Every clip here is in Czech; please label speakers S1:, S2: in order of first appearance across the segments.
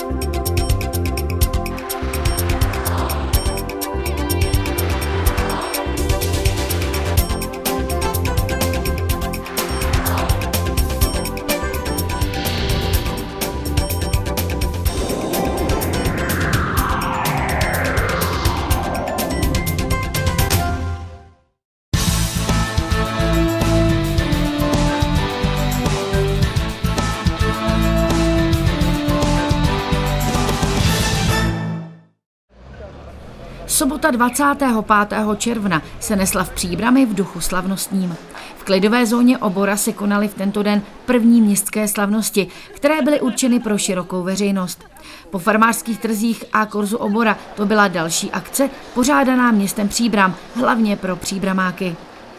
S1: Sobota 25. června se nesla v Příbrami v duchu slavnostním. V klidové zóně Obora se konaly v tento den první městské slavnosti, které byly určeny pro širokou veřejnost. Po farmářských trzích a korzu Obora to byla další akce, pořádaná městem Příbram, hlavně pro příbramáky.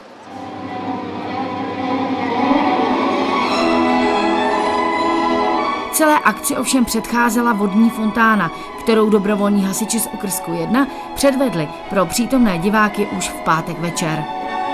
S1: Celé akci ovšem předcházela vodní fontána, kterou dobrovolní hasiči z okrsku 1 předvedli pro přítomné diváky už v pátek večer.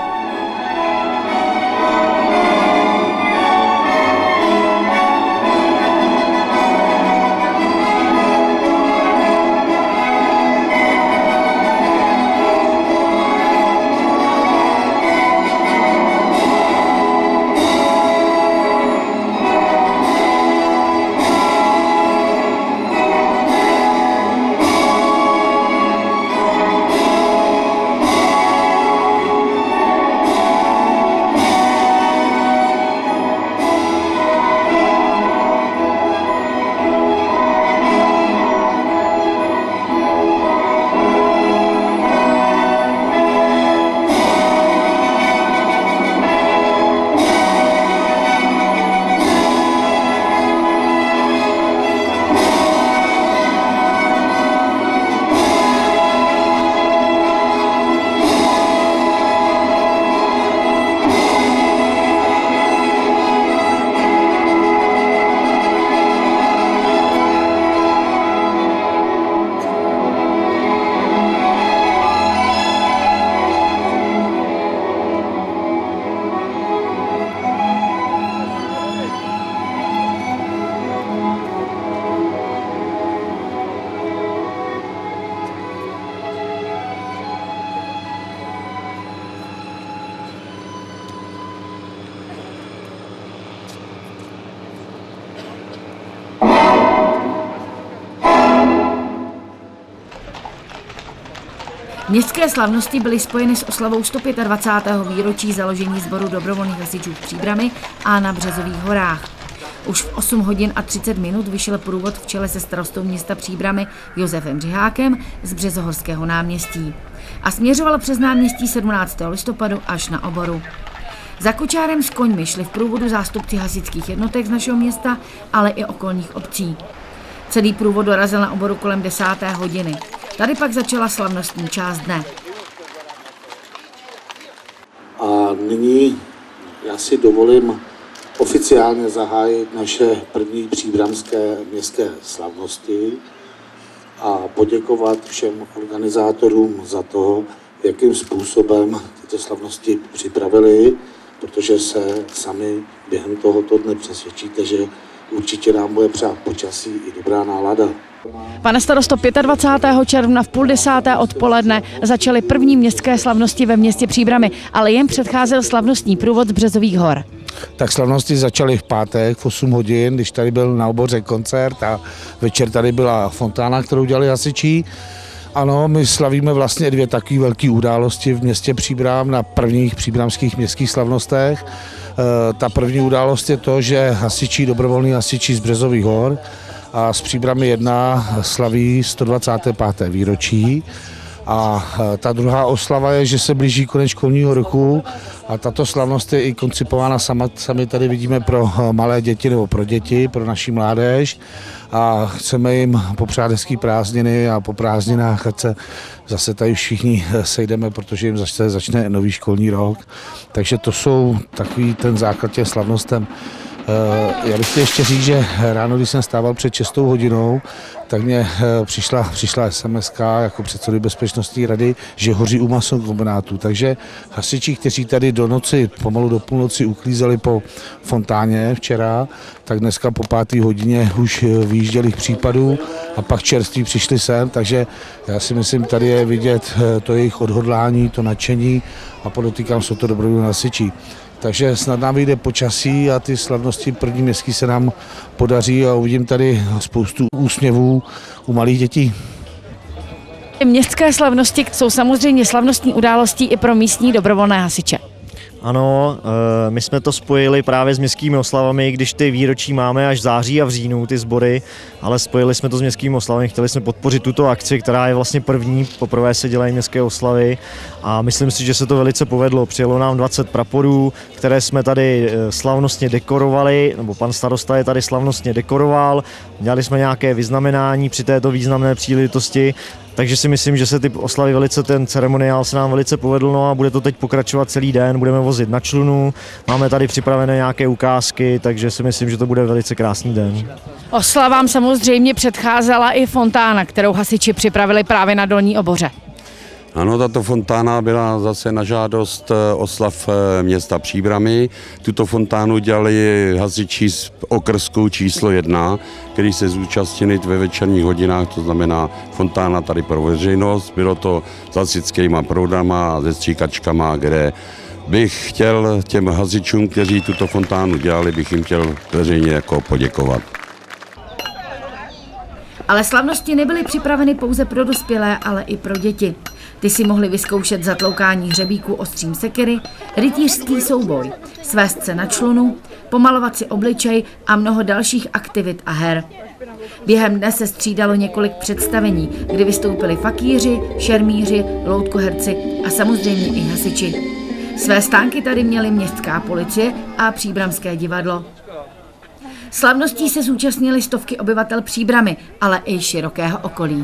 S1: Městské slavnosti byly spojeny s oslavou 125. výročí založení sboru dobrovolných hasičů v Příbrami a na Březových horách. Už v 8 hodin a 30 minut vyšel průvod v čele se starostou města Příbrami Josefem Řihákem z Březohorského náměstí a směřoval přes náměstí 17. listopadu až na Oboru. Za kočárem s koňmi šli v průvodu zástupci hasičských jednotek z našeho města, ale i okolních obcí. Celý průvod dorazil na Oboru kolem 10. hodiny. Tady pak začala slavnostní část dne.
S2: A nyní já si dovolím oficiálně zahájit naše první příbramské městské slavnosti a poděkovat všem organizátorům za to, jakým způsobem tyto slavnosti připravili, protože se sami během tohoto dne přesvědčíte, že určitě nám bude přát počasí i dobrá nálada.
S1: Pane starosto, 25. června v 9:30 odpoledne začaly první městské slavnosti ve městě Příbrami, ale jen předcházel slavnostní průvod z Březových hor.
S3: Tak slavnosti začaly v pátek v 8 hodin, když tady byl na Oboře koncert a večer tady byla fontána, kterou dělali hasiči. Ano, my slavíme vlastně dvě takové velké události v městě Příbram na prvních příbramských městských slavnostech. Ta první událost je to, že hasiči, dobrovolní hasiči z Březových hor a z Příbramy 1 slaví 125. výročí. A ta druhá oslava je, že se blíží konec školního roku a tato slavnost je i koncipována sami tady vidíme pro malé děti nebo pro děti, pro naši mládež a chceme jim popřát hezký prázdniny a po prázdninách ať se zase tady všichni sejdeme, protože jim začne nový školní rok. Takže to jsou takový ten základ těch slavnostem. Já bych chtěl ještě říct, že ráno, když jsem stával před 6 hodinou, tak mě přišla SMS jako předsedy bezpečnostní rady, že hoří u masokombinátu. Takže hasiči, kteří tady do noci, pomalu do půlnoci uklízeli po fontáně včera, tak dneska po 5. hodině už vyjížděli k případu a pak čerství přišli sem, takže já si myslím, tady je vidět to jejich odhodlání, to nadšení a podotýkám, jsou to dobrovolní hasiči. Takže snad nám vyjde počasí a ty slavnosti první městský se nám podaří a uvidím tady spoustu úsměvů u malých dětí.
S1: Městské slavnosti jsou samozřejmě slavnostní událostí i pro místní dobrovolné hasiče.
S4: Ano, my jsme to spojili právě s městskými oslavami, když ty výročí máme až v září a v říjnu, ty sbory, ale spojili jsme to s městskými oslavami, chtěli jsme podpořit tuto akci, která je vlastně první, poprvé se dělají městské oslavy a myslím si, že se to velice povedlo. Přijelo nám 20 praporů, které jsme tady slavnostně dekorovali, nebo pan starosta je tady slavnostně dekoroval, dělali jsme nějaké vyznamenání při této významné příležitosti. Takže si myslím, že se ty oslavy ten ceremoniál se nám velice povedl, no a bude to teď pokračovat celý den, budeme vozit na člunu, máme tady připravené nějaké ukázky, takže si myslím, že to bude velice krásný den.
S1: Oslavám samozřejmě předcházela i fontána, kterou hasiči připravili právě na Dolní Oboře.
S5: Ano, tato fontána byla zase na žádost oslav města Příbramy. Tuto fontánu dělali hasiči z okrsku číslo 1, který se zúčastnili ve večerních hodinách, to znamená fontána tady pro veřejnost. Bylo to s hasičskýma proudama a se stříkačkama, kde bych chtěl těm hasičům, kteří tuto fontánu dělali, bych jim chtěl veřejně jako poděkovat.
S1: Ale slavnosti nebyly připraveny pouze pro dospělé, ale i pro děti. Ty si mohli vyzkoušet zatloukání hřebíků ostřím sekery, rytířský souboj, svést se na člunu, pomalovat si obličej a mnoho dalších aktivit a her. Během dne se střídalo několik představení, kdy vystoupili fakíři, šermíři, loutkoherci a samozřejmě i hasiči. Své stánky tady měly městská policie a Příbramské divadlo. Slavností se zúčastnili stovky obyvatel Příbramy, ale i širokého okolí.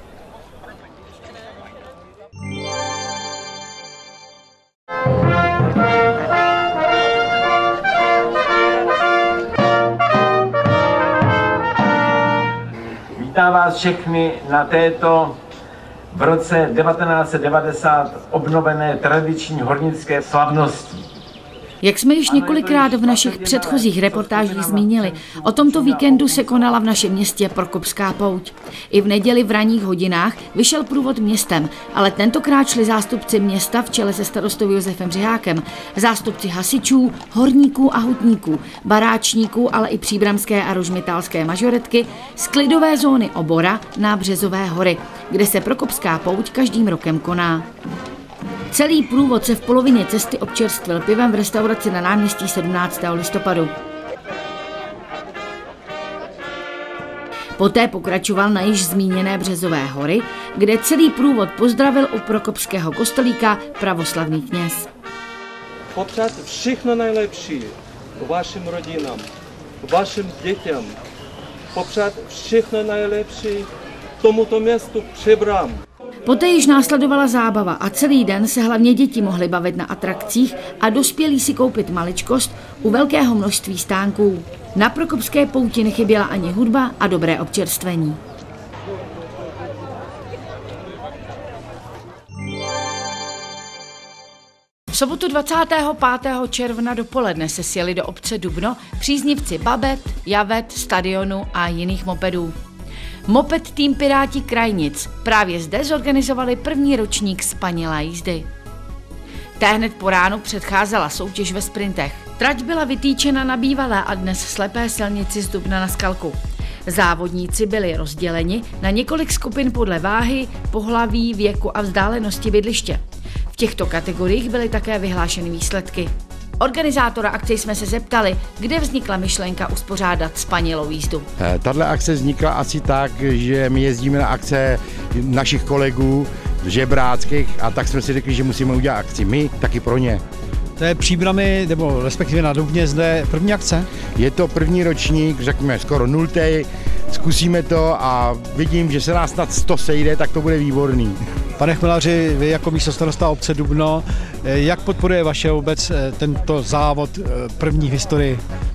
S6: Vítám vás všechny na této v roce 1990 obnovené tradiční hornické slavnosti.
S1: Jak jsme již několikrát v našich předchozích reportážích zmínili, o tomto víkendu se konala v našem městě Prokopská pouť. I v neděli v ranních hodinách vyšel průvod městem, ale tentokrát šli zástupci města v čele se starostou Josefem Řehákem, zástupci hasičů, horníků a hutníků, baráčníků, ale i příbramské a rožmitálské mažoretky z klidové zóny Obora na Březové hory, kde se Prokopská pouť každým rokem koná. Celý průvod se v polovině cesty občerstvil pivem v restauraci na náměstí 17. listopadu. Poté pokračoval na již zmíněné Březové hory, kde celý průvod pozdravil u Prokopského kostelíka pravoslavný kněz.
S7: Popřát všechno nejlepší vašim rodinám, vašim dětem. Popřát všechno nejlepší tomuto městu Příbram.
S1: Poté již následovala zábava a celý den se hlavně děti mohly bavit na atrakcích a dospělí si koupit maličkost u velkého množství stánků. Na Prokopské pouti nechyběla ani hudba a dobré občerstvení. V sobotu 25. června dopoledne se sjeli do obce Dubno příznivci babet, javet, stadionu a jiných mopedů. Moped tým Piráti Krajnic právě zde zorganizovali první ročník spanilé jízdy. Té hned po ránu předcházela soutěž ve sprintech. Trať byla vytýčena na bývalé a dnes slepé silnici z Dubna na Skalku. Závodníci byli rozděleni na několik skupin podle váhy, pohlaví, věku a vzdálenosti bydliště. V těchto kategoriích byly také vyhlášeny výsledky. Organizátora akce jsme se zeptali, kde vznikla myšlenka uspořádat spanilou jízdu.
S8: Tato akce vznikla asi tak, že my jezdíme na akce našich kolegů žebráckých a tak jsme si řekli, že musíme udělat akci my, taky pro ně.
S9: To je Příbramy, nebo respektive na Dubně zde první akce?
S8: Je to první ročník, řekněme skoro 0. Zkusíme to a vidím, že se nás snad 100 sejde, tak to bude výborný.
S9: Pane Chmelaři, vy jako místostarosta obce Dubno, jak podporuje vaše obec tento závod první v historii?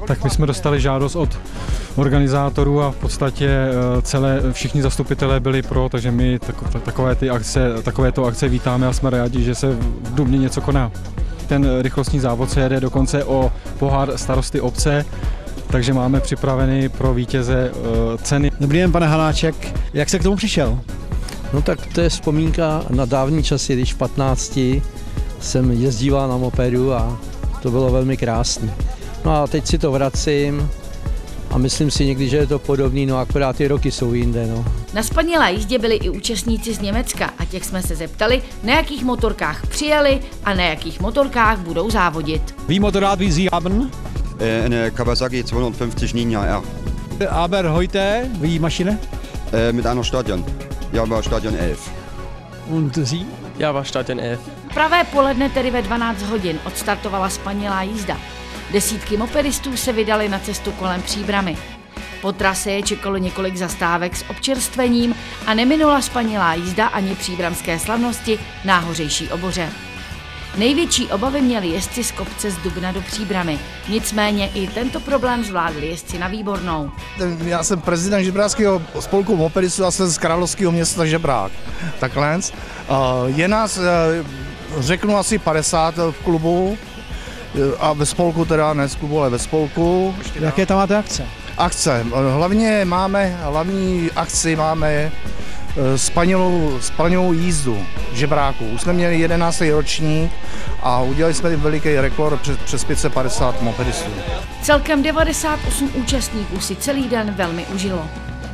S10: Tak my jsme dostali žádost od organizátorů a v podstatě všichni zastupitelé byli pro, takže my takovéto akce vítáme a jsme rádi, že se v Dubně něco koná. Ten rychlostní závod se jede dokonce o pohár starosty obce, takže máme připraveny pro vítěze ceny.
S9: Dobrý den, pane Hanáček, jak se k tomu přišel?
S11: No tak to je vzpomínka na dávní časy, když v 15 jsem jezdíval na mopedu a to bylo velmi krásné. No a teď si to vracím a myslím si někdy, že je to podobný, no akorát ty roky jsou jinde. No.
S1: Na spanilé jízdě byli i účastníci z Německa a těch jsme se zeptali, na jakých motorkách přijeli a na jakých motorkách budou závodit.
S9: Wie Motorrad wie Sie haben?
S12: Eine Kawasaki 250 Ninja R.
S9: Aber heute, wie Maschine?
S12: Mit einer Stadion. Ja, war Stadion 11.
S9: Und Sie?
S13: Ja, war Stadion 11.
S1: Pravé poledne, tedy ve 12 hodin, odstartovala spanilá jízda. Desítky mopedistů se vydali na cestu kolem Příbrami. Po trase je čekalo několik zastávek s občerstvením a neminula spanilá jízda ani příbramské slavnosti Náhořejší Oboře. Největší obavy měli jezdci z kopce z Dubna do Příbramy. Nicméně i tento problém zvládli jezdci na výbornou.
S14: Já jsem prezident Žebráckého spolku mopedistů a jsem z královského města Žebrák. Takhle. Je nás, řeknu, asi 50 v klubu a ve spolku teda, ne z klubu, ale ve spolku.
S9: Jaké tam máte akce?
S14: Akce. Hlavní akci máme spanilou jízdu Žebráku. Už jsme měli 11. ročník a udělali jsme veliký rekord přes 550 mopedistů.
S1: Celkem 98 účastníků si celý den velmi užilo.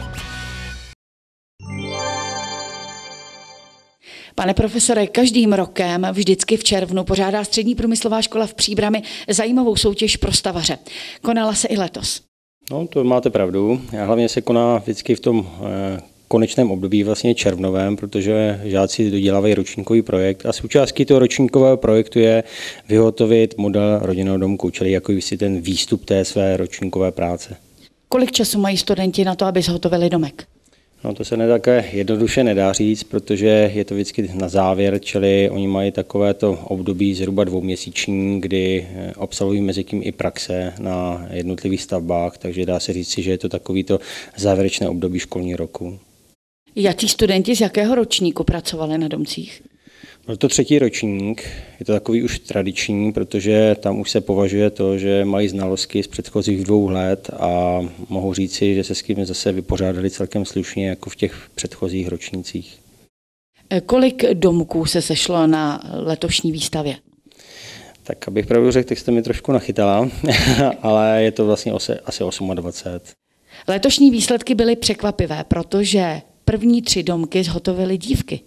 S1: Pane profesore, každým rokem vždycky v červnu pořádá Střední průmyslová škola v Příbrami zajímavou soutěž pro stavaře. Konala se i letos.
S15: No, to máte pravdu. Hlavně se koná vždycky v tom konečném období, vlastně červnovém, protože žáci dodělávají ročníkový projekt a součástí toho ročníkového projektu je vyhotovit model rodinného domku, čili jako si ten výstup té své ročníkové práce.
S1: Kolik času mají studenti na to, aby zhotovili domek?
S15: No, to se také jednoduše nedá říct, protože je to vždycky na závěr, čili oni mají takovéto období zhruba 2měsíční, kdy absolvují mezi tím i praxe na jednotlivých stavbách, takže dá se říct, že je to takovýto závěrečné období školního roku.
S1: Jací studenti z jakého ročníku pracovali na domcích?
S15: Byl to 3. ročník, je to takový už tradiční, protože tam už se považuje to, že mají znalosti z předchozích 2 let a mohu říci, že se s tím zase vypořádali celkem slušně jako v těch předchozích ročnících.
S1: Kolik domků se sešlo na letošní výstavě?
S15: Tak abych pravdu řekl, tak jste mi trošku nachytala, ale je to vlastně asi 28.
S1: Letošní výsledky byly překvapivé, protože první 3 domky zhotovily dívky.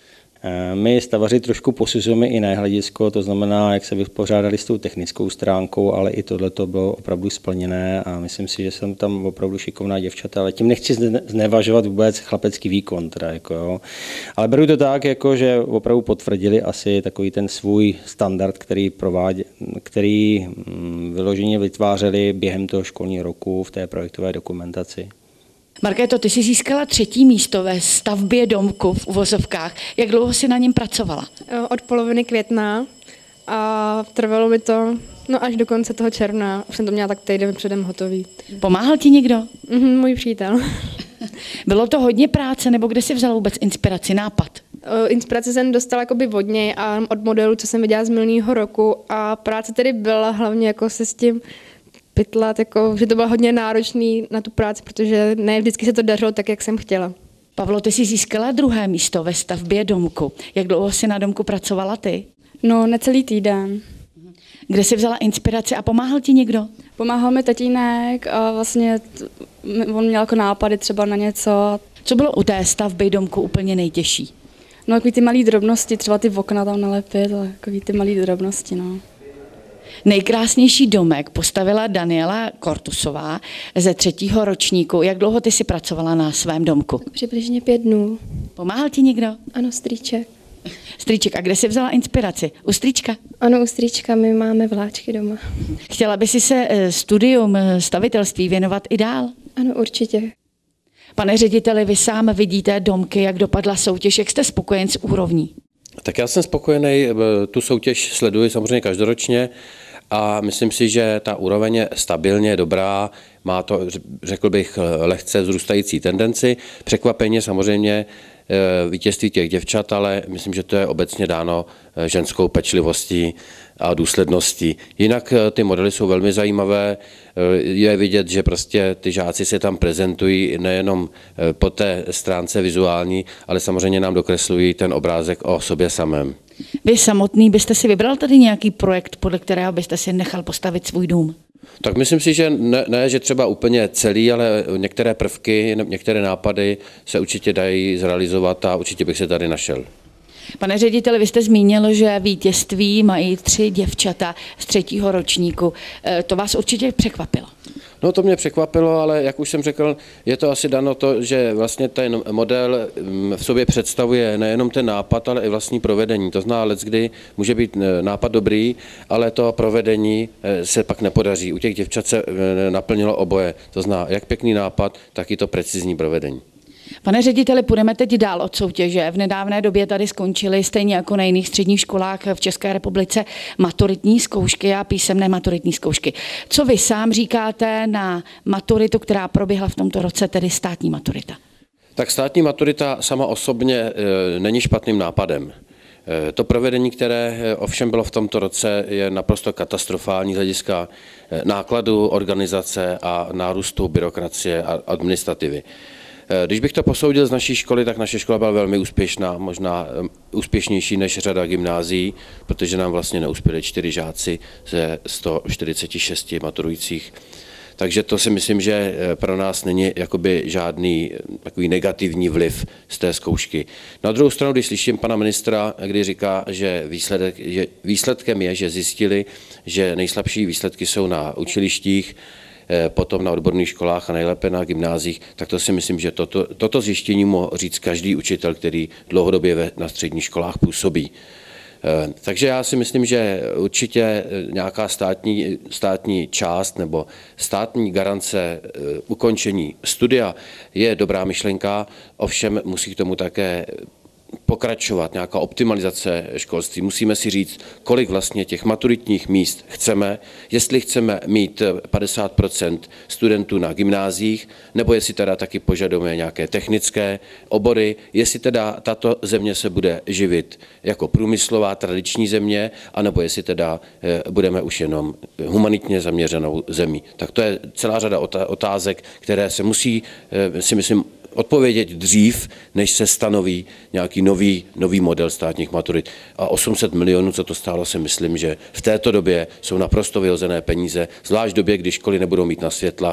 S15: My stavaři trošku posuzujeme i na hledisko, to znamená, jak se vypořádali s tou technickou stránkou, ale i tohleto bylo opravdu splněné a myslím si, že jsem tam opravdu šikovná děvčata, ale tím nechci znevažovat vůbec chlapecký výkon. Teda, jako, jo. Ale beru to tak, jako, že opravdu potvrdili asi takový ten svůj standard, který vyloženě vytvářeli během toho školního roku v té projektové dokumentaci.
S1: Markéto, ty jsi získala 3. místo ve stavbě domku v uvozovkách. Jak dlouho jsi na něm pracovala?
S16: Od poloviny května a trvalo mi to až do konce toho června. Už jsem to měla tak týden předem hotový.
S1: Pomáhal ti někdo?
S16: Můj přítel.
S1: Bylo to hodně práce, nebo kde jsi vzala vůbec inspiraci, nápad?
S16: Inspiraci jsem dostala od něj a od modelu, co jsem viděla z minulého roku a práce tedy byla hlavně jako se s tím pytlat, jako, že to bylo hodně náročný na tu práci, protože ne vždycky se to dařilo tak, jak jsem chtěla.
S1: Pavlo, ty jsi získala 2. místo ve stavbě domku. Jak dlouho jsi na domku pracovala ty?
S17: No, necelý týden.
S1: Kde jsi vzala inspiraci a pomáhal ti někdo?
S17: Pomáhal mi tatínek a vlastně on měl jako nápady třeba na něco.
S1: Co bylo u té stavby domku úplně nejtěžší?
S17: No, takový ty malý drobnosti, třeba ty okna tam nalepit, ale takový ty malý drobnosti, no.
S1: Nejkrásnější domek postavila Daniela Kortusová ze 3. ročníku. Jak dlouho ty jsi pracovala na svém domku?
S16: Přibližně 5 dnů.
S1: Pomáhal ti někdo?
S16: Ano, strýček.
S1: Strýček, a kde jsi vzala inspiraci? U strýčka?
S16: Ano, u strýčka, my máme vláčky doma.
S1: Chtěla by si se studium stavitelství věnovat i dál?
S16: Ano, určitě.
S1: Pane řediteli, vy sám vidíte domky, jak dopadla soutěž, jak jste spokojen s úrovní?
S18: Tak já jsem spokojený, tu soutěž sleduji samozřejmě každoročně
S13: a myslím si, že ta úroveň je stabilně dobrá, má to, řekl bych, lehce vzrůstající tendenci. Překvapeně samozřejmě vítězství těch děvčat, ale myslím, že to je obecně dáno ženskou pečlivostí a důsledností. Jinak ty modely jsou velmi zajímavé, je vidět, že prostě ty žáci se tam prezentují nejenom po té stránce vizuální, ale samozřejmě nám dokreslují ten obrázek o sobě samém.
S1: Vy samotný byste si vybral tady nějaký projekt, podle kterého byste si nechal postavit svůj dům?
S13: Tak myslím si, že ne, že třeba úplně celý, ale některé prvky, některé nápady se určitě dají zrealizovat a určitě bych se tady našel.
S1: Pane řediteli, vy jste zmínil, že vítězství mají 3 děvčata z 3. ročníku. To vás určitě překvapilo.
S13: No to mě překvapilo, ale jak už jsem řekl, je to asi dano to, že vlastně ten model v sobě představuje nejenom ten nápad, ale i vlastní provedení. To znamená, leckdy může být nápad dobrý, ale to provedení se pak nepodaří. U těch děvčat se naplnilo oboje. To znamená, jak pěkný nápad, tak i to precizní provedení.
S1: Pane řediteli, půjdeme teď dál od soutěže. V nedávné době tady skončily stejně jako na jiných středních školách v České republice maturitní zkoušky a písemné maturitní zkoušky. Co vy sám říkáte na maturitu, která proběhla v tomto roce, tedy státní maturita?
S13: Tak státní maturita sama osobně není špatným nápadem. To provedení, které ovšem bylo v tomto roce, je naprosto katastrofální z hlediska nákladu, organizace a nárůstu byrokracie a administrativy. Když bych to posoudil z naší školy, tak naše škola byla velmi úspěšná, možná úspěšnější než řada gymnázií, protože nám vlastně neuspěli 4 žáci ze 146 maturujících. Takže to si myslím, že pro nás není jakoby žádný takový negativní vliv z té zkoušky. Na druhou stranu, když slyším pana ministra, kdy říká, že výsledkem je, že zjistili, že nejslabší výsledky jsou na učilištích, potom na odborných školách a nejlépe na gymnáziích, tak to si myslím, že toto zjištění mohl říct každý učitel, který dlouhodobě na středních školách působí. Takže já si myslím, že určitě nějaká státní část nebo státní garance ukončení studia je dobrá myšlenka, ovšem musí k tomu také pokračovat nějaká optimalizace školství. Musíme si říct, kolik vlastně těch maturitních míst chceme, jestli chceme mít 50% studentů na gymnáziích, nebo jestli teda taky požadujeme nějaké technické obory, jestli teda tato země se bude živit jako průmyslová tradiční země, anebo jestli teda budeme už jenom humanitně zaměřenou zemí. Tak to je celá řada otázek, které se musí, si myslím, odpovědět dřív, než se stanoví nějaký nový model státních maturit. A 800 milionů, co to stálo, si myslím, že v této době jsou naprosto vyhozené peníze, zvlášť v době, kdy školy nebudou mít na světla.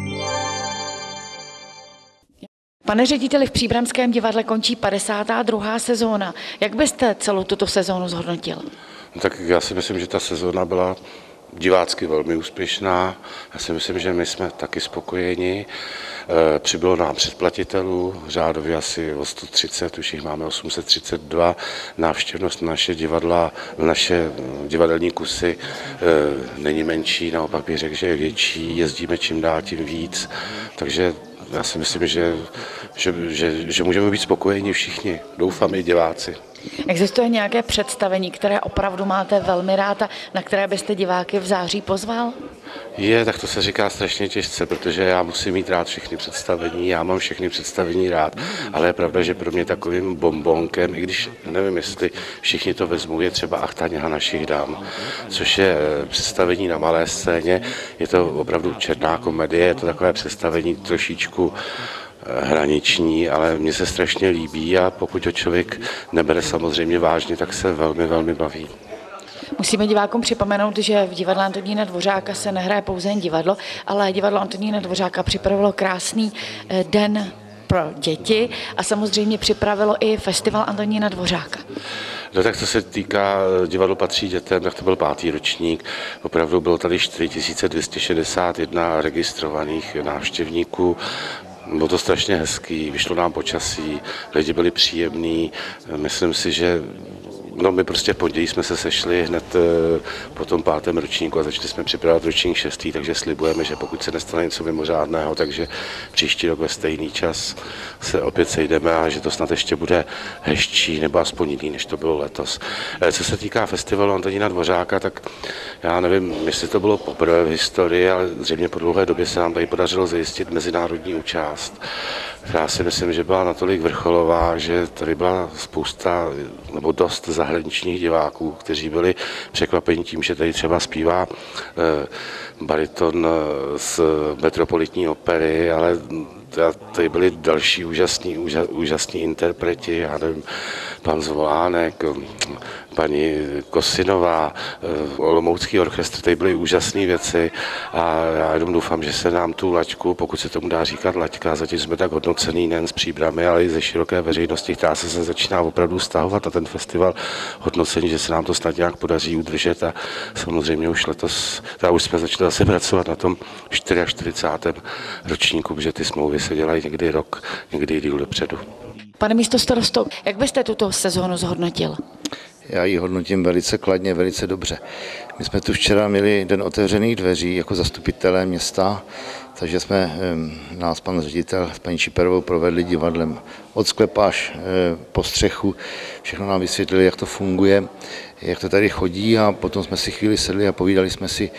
S1: Pane řediteli, v Příbramském divadle končí 52. sezóna. Jak byste celou tuto sezónu zhodnotil?
S18: Tak já si myslím, že ta sezóna byla divácky velmi úspěšná. Já si myslím, že my jsme taky spokojeni. Přibylo nám předplatitelů, řádově asi o 130, už jich máme 832. Návštěvnost naše divadla, naše divadelní kusy není menší, naopak bych řekl, že je větší, jezdíme čím dál tím víc. Takže já si myslím, že můžeme být spokojeni všichni, doufám i diváci.
S1: Existuje nějaké představení, které opravdu máte velmi rád a na které byste diváky v září pozval?
S18: Tak to se říká strašně těžce, protože já musím mít rád všechny představení, já mám všechny představení rád, ale je pravda, že pro mě takovým bombonkem, i když nevím, jestli všichni to vezmou, je třeba Achtaňha našich dám, což je představení na malé scéně, je to opravdu černá komedie, je to takové představení trošičku hraniční, ale mně se strašně líbí a pokud ho člověk nebere samozřejmě vážně, tak se velmi, velmi baví.
S1: Musíme divákům připomenout, že v divadle Antonína Dvořáka se nehraje pouze jen divadlo, ale divadlo Antonína Dvořáka připravilo krásný den pro děti a samozřejmě připravilo i festival Antonína Dvořáka.
S18: No tak co se týká divadlo patří dětem, tak to byl 5. ročník. Opravdu bylo tady 4261 registrovaných návštěvníků. Bylo to strašně hezký, vyšlo nám počasí, lidi byli příjemní. Myslím si, že No my prostě v pondělí jsme se sešli hned po tom 5. ročníku a začali jsme připravovat ročník 6. takže slibujeme, že pokud se nestane něco mimořádného, takže příští rok ve stejný čas se opět sejdeme a že to snad ještě bude hezčí nebo aspoň jiný, než to bylo letos. Co se týká festivalu Antonína Dvořáka, tak já nevím, jestli to bylo poprvé v historii, ale zřejmě po dlouhé době se nám tady podařilo zajistit mezinárodní účast. Já si myslím, že byla natolik vrcholová, že tady byla spousta nebo dost zahraničních diváků, kteří byli překvapeni tím, že tady třeba zpívá bariton z Metropolitní opery, ale tady byli další úžasní interpreti, já nevím, pan Zvolánek, paní Kosinová, Olomoucký orchestr, tady byly úžasné věci a já jenom doufám, že se nám tu laťku, pokud se tomu dá říkat laťka, zatím jsme tak hodnocený nejen z Příbrami, ale i ze široké veřejnosti, která se začíná opravdu stahovat na ten festival, hodnocení, že se nám to snad nějak podaří udržet a samozřejmě už letos, už jsme začali zase pracovat na tom 44. ročníku, protože ty smlouvy se dělají někdy rok, někdy díl dopředu.
S1: Pane místostarosto, jak byste tuto sezónu zhodnotil?
S19: Já ji hodnotím velice kladně, velice dobře. My jsme tu včera měli den otevřených dveří jako zastupitelé města, takže jsme nás pan ředitel s paní Čiperovou provedli divadlem od sklepa až po střechu. Všechno nám vysvětlili, jak to funguje, jak to tady chodí a potom jsme si chvíli sedli a povídali jsme si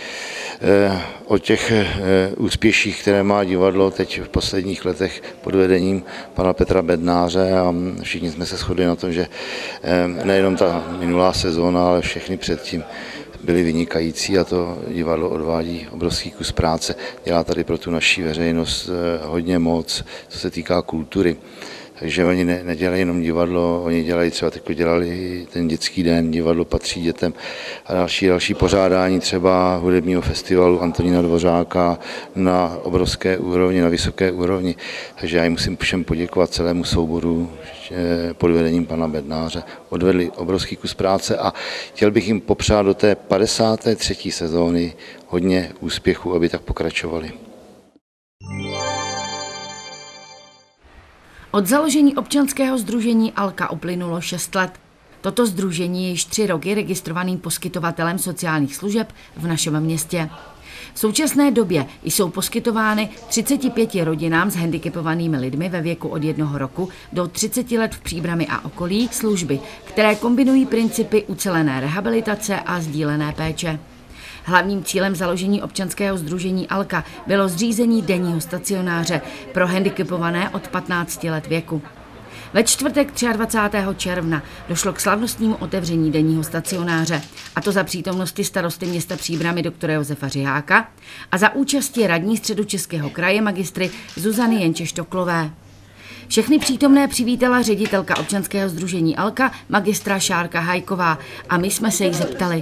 S19: o těch úspěších, které má divadlo teď v posledních letech pod vedením pana Petra Bednáře a všichni jsme se shodli na tom, že nejenom ta minulá sezóna, ale všechny předtím byly vynikající a to divadlo odvádí obrovský kus práce. Dělá tady pro tu naši veřejnost hodně moc, co se týká kultury. Takže oni nedělají jenom divadlo, oni dělají třeba teď dělali ten dětský den, divadlo patří dětem a další pořádání třeba hudebního festivalu Antonína Dvořáka na obrovské úrovni, na vysoké úrovni. Takže já jim musím všem poděkovat celému souboru pod vedením pana Bednáře. Odvedli obrovský kus práce a chtěl bych jim popřát do té 53. sezóny hodně úspěchu, aby tak pokračovali.
S1: Od založení občanského sdružení Alka uplynulo 6 let. Toto sdružení je již 3 roky registrovaným poskytovatelem sociálních služeb v našem městě. V současné době jsou poskytovány 35 rodinám s handicapovanými lidmi ve věku od 1 roku do 30 let v Příbrami a okolí služby, které kombinují principy ucelené rehabilitace a sdílené péče. Hlavním cílem založení občanského sdružení Alka bylo zřízení denního stacionáře pro handicapované od 15 let věku. Ve čtvrtek 23. června došlo k slavnostnímu otevření denního stacionáře, a to za přítomnosti starosty města Příbrami doktora Josefa Řiháka a za účasti radní Středočeského kraje magistry Zuzany Jenče-Štoklové. Všechny přítomné přivítala ředitelka občanského sdružení Alka, magistra Šárka Hajková, a my jsme se jí zeptali.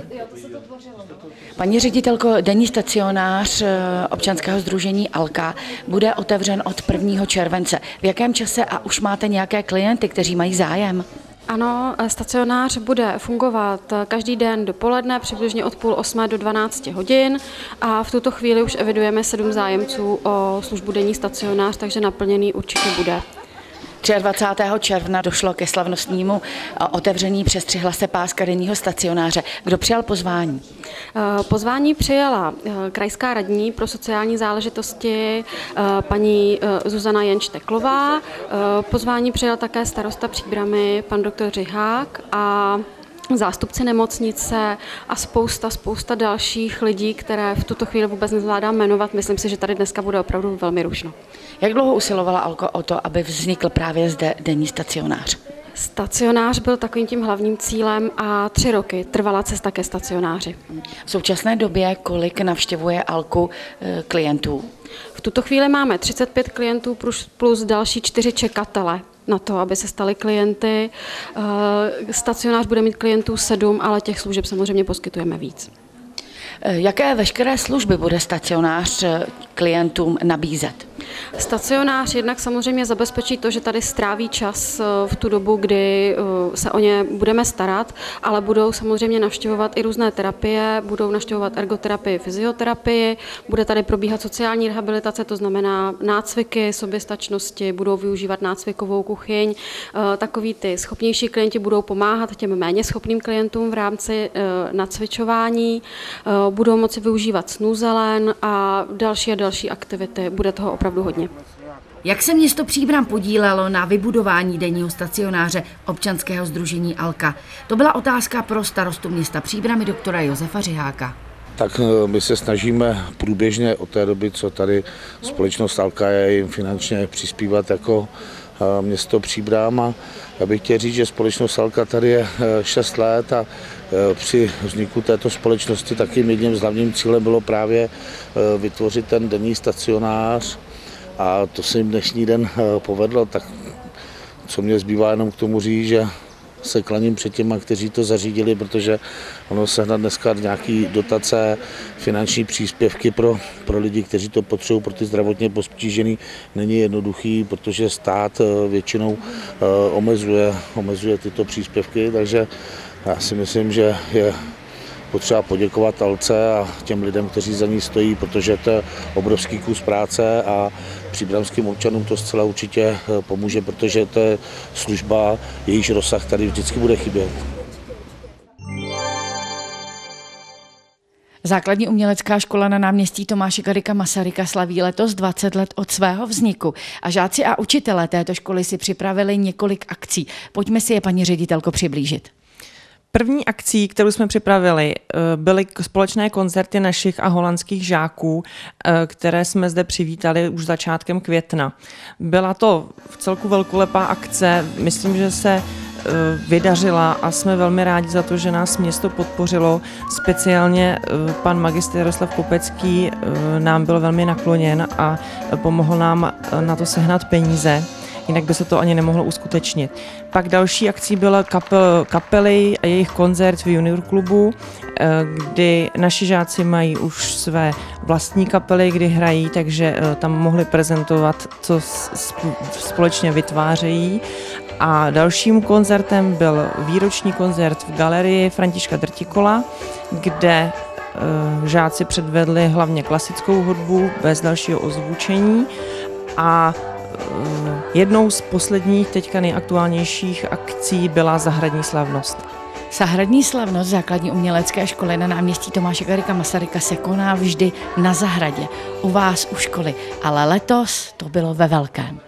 S1: Paní ředitelko, denní stacionář občanského sdružení Alka bude otevřen od 1. července. V jakém čase a už máte nějaké klienty, kteří mají zájem?
S20: Ano, stacionář bude fungovat každý den dopoledne, přibližně od 7:30 do 12 hodin a v tuto chvíli už evidujeme 7 zájemců o službu denní stacionář, takže naplněný určitě bude.
S1: 23. června došlo ke slavnostnímu otevření přes 3 hlase páska denního stacionáře. Kdo přijal pozvání?
S20: Pozvání přijala krajská radní pro sociální záležitosti paní Zuzana Jenč-Teklová. Pozvání přijal také starosta Příbrami pan doktor Řihák a zástupci nemocnice a spousta dalších lidí, které v tuto chvíli vůbec nezvládám jmenovat. Myslím si, že tady dneska bude opravdu velmi rušno.
S1: Jak dlouho usilovala Alko o to, aby vznikl právě zde denní stacionář?
S20: Stacionář byl takovým tím hlavním cílem a 3 roky trvala cesta ke stacionáři.
S1: V současné době kolik navštěvuje Alku klientů?
S20: V tuto chvíli máme 35 klientů plus další 4 čekatele na to, aby se stali klienty. Stacionář bude mít klientů 7, ale těch služeb samozřejmě poskytujeme víc.
S1: Jaké veškeré služby bude stacionář klientům nabízet?
S20: Stacionář jednak samozřejmě zabezpečí to, že tady stráví čas v tu dobu, kdy se o ně budeme starat, ale budou samozřejmě navštěvovat i různé terapie, budou navštěvovat ergoterapii, fyzioterapii, bude tady probíhat sociální rehabilitace, to znamená nácviky soběstačnosti, budou využívat nácvikovou kuchyň. Takoví ty schopnější klienti budou pomáhat těm méně schopným klientům v rámci nacvičování, budou moci využívat snuzelen a další aktivity. Bude toho opravdu hodně.
S1: Jak se město Příbram podílelo na vybudování denního stacionáře občanského sdružení Alka? To byla otázka pro starostu města Příbramy doktora Josefa Řiháka.
S3: Tak my se snažíme průběžně od té doby, co tady společnost Alka je, jim finančně přispívat jako město Příbram. A já bych chtěl říct, že společnost Alka tady je 6 let a při vzniku této společnosti takým jedním z hlavním cílem bylo právě vytvořit ten denní stacionář a to se jim dnešní den povedlo. Tak co mě zbývá jenom k tomu říct, že se klaním před těma, kteří to zařídili, protože ono sehnat dneska nějaký dotace, finanční příspěvky pro lidi, kteří to potřebují, pro ty zdravotně postižený, není jednoduchý, protože stát většinou omezuje tyto příspěvky, takže já si myslím, že je potřeba poděkovat Alce a těm lidem, kteří za ní stojí, protože to je obrovský kus práce a příbramským občanům to zcela určitě pomůže, protože to je služba, jejíž rozsah tady vždycky bude chybět.
S1: Základní umělecká škola na náměstí Tomáše Garrigua Masaryka slaví letos 20 let od svého vzniku a žáci a učitelé této školy si připravili několik akcí. Pojďme si je, paní ředitelko, přiblížit.
S21: První akcí, kterou jsme připravili, byly společné koncerty našich a holandských žáků, které jsme zde přivítali už začátkem května. Byla to vcelku velkolepá akce, myslím, že se vydařila a jsme velmi rádi za to, že nás město podpořilo. Speciálně pan magistr Jaroslav Kopecký nám byl velmi nakloněn a pomohl nám na to sehnat peníze. Jinak by se to ani nemohlo uskutečnit. Pak další akcí byla kapely a jejich koncert v junior klubu, kdy naši žáci mají už své vlastní kapely, kdy hrají, takže tam mohli prezentovat, co společně vytvářejí. A dalším koncertem byl výroční koncert v galerii Františka Drtikola, kde žáci předvedli hlavně klasickou hudbu bez dalšího ozvučení a jednou z posledních, teďka nejaktuálnějších akcí byla zahradní slavnost.
S1: Zahradní slavnost základní umělecké školy na náměstí Tomáše Garrigua Masaryka se koná vždy na zahradě, u vás u školy, ale letos to bylo ve velkém.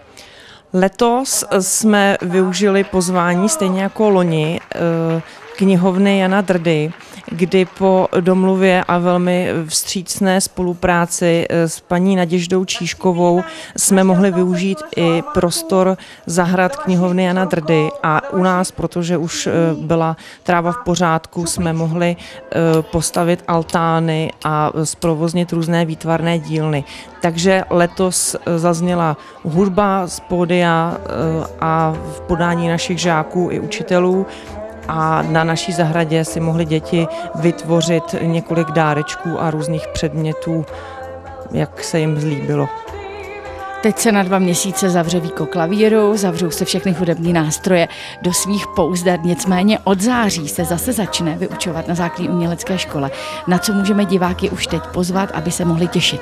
S21: Letos jsme využili pozvání, stejně jako loni, knihovny Jana Drdy, kdy po domluvě a velmi vstřícné spolupráci s paní Naděždou Číškovou jsme mohli využít i prostor zahrad knihovny Jana Drdy a u nás, protože už byla tráva v pořádku, jsme mohli postavit altány a zprovoznit různé výtvarné dílny. Takže letos zazněla hudba z pódia a v podání našich žáků i učitelů, a na naší zahradě si mohly děti vytvořit několik dárečků a různých předmětů, jak se jim zlíbilo.
S1: Teď se na 2 měsíce zavře víko klavíru, zavřou se všechny hudební nástroje do svých pouzder, nicméně od září se zase začne vyučovat na základní umělecké škole. Na co můžeme diváky už teď pozvat, aby se mohli těšit?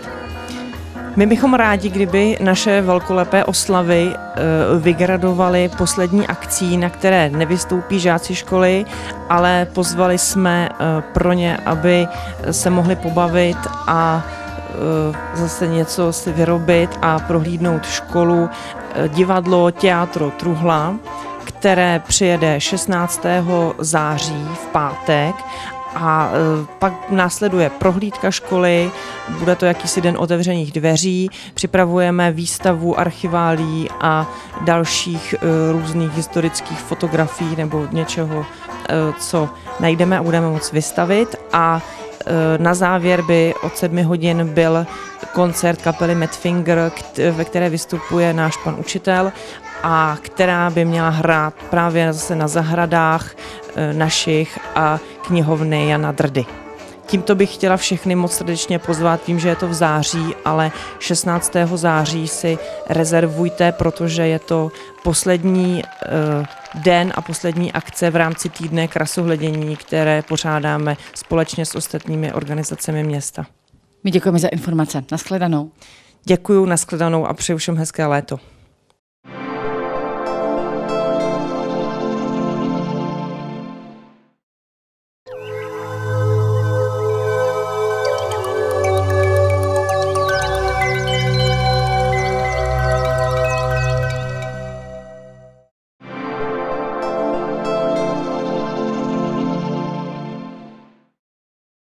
S21: My bychom rádi, kdyby naše velkolepé oslavy vygradovaly poslední akcí, na které nevystoupí žáci školy, ale pozvali jsme pro ně, aby se mohli pobavit a zase něco si vyrobit a prohlídnout školu, divadlo Teatro Truhla, které přijede 16. září v pátek. A pak následuje prohlídka školy, bude to jakýsi den otevřených dveří, připravujeme výstavu archiválií a dalších různých historických fotografií nebo něčeho, co najdeme a budeme moct vystavit. A na závěr by od 7 hodin byl koncert kapely Madfinger, ve které vystupuje náš pan učitel a která by měla hrát právě zase na zahradách našich a knihovny Jana Drdy. Tímto bych chtěla všechny moc srdečně pozvat, vím, že je to v září, ale 16. září si rezervujte, protože je to poslední den a poslední akce v rámci týdne krasohledění, které pořádáme společně s ostatními organizacemi města.
S1: My děkujeme za informace. Nashledanou.
S21: Děkuju, nashledanou a přeju všem hezké léto.